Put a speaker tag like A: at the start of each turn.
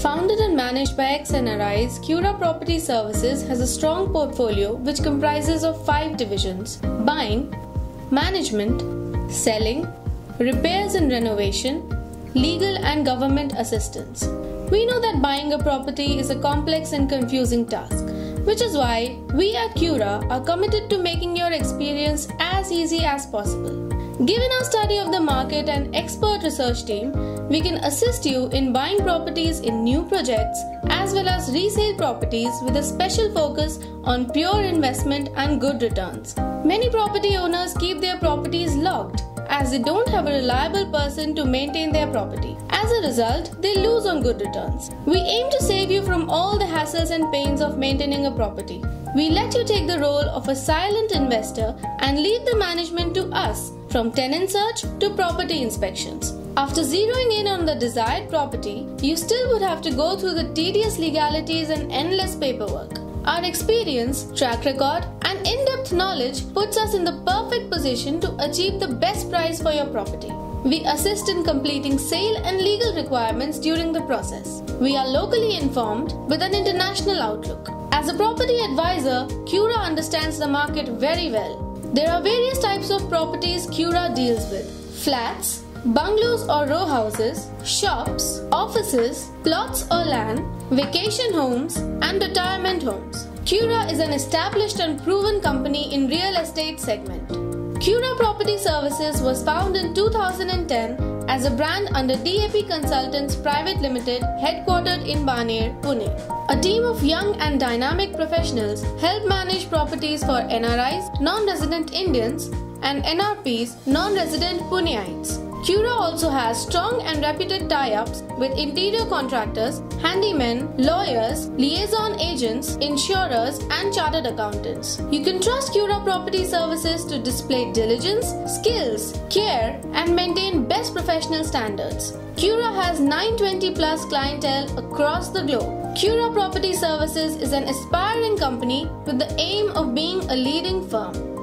A: Founded and managed by ex-NRIs, Cura Property Services has a strong portfolio which comprises of 5 divisions: buying, management, selling, repairs and renovation, legal and government assistance. We know that buying a property is a complex and confusing task, which is why we at Cura are committed to making your experience as easy as possible. Given our study of the market and expert research team, we can assist you in buying properties in new projects as well as resale properties with a special focus on pure investment and good returns. Many property owners keep their properties locked as they don't have a reliable person to maintain their property. As a result, they lose on good returns. We aim to save you from all the hassles and pains of maintaining a property. We let you take the role of a silent investor and leave the management to us, from tenant search to property inspections. After zeroing in on the desired property, you still would have to go through the tedious legalities and endless paperwork. Our experience, track record, and in-depth knowledge puts us in the perfect position to achieve the best price for your property. We assist in completing sale and legal requirements during the process. We are locally informed with an international outlook. As a property advisor, Cura understands the market very well. There are various types of properties Cura deals with: flats, bungalows or row houses, shops, offices, plots or land, vacation homes, and retirement homes. Cura is an established and proven company in real estate segment. Cura Property Services was founded in 2010 as a brand under DAP Consultants Private Limited, headquartered in Baner, Pune. A team of young and dynamic professionals help manage properties for NRIs, non-resident Indians, and NRPs, non-resident Puneites. Cura also has strong and reputed tie-ups with interior contractors, handymen, lawyers, liaison agents, insurers, and chartered accountants. You can trust Cura Property Services to display diligence, skills, care, and maintain best professional standards. Cura has 920 plus clientele across the globe. Cura Property Services is an aspiring company with the aim of being a leading firm.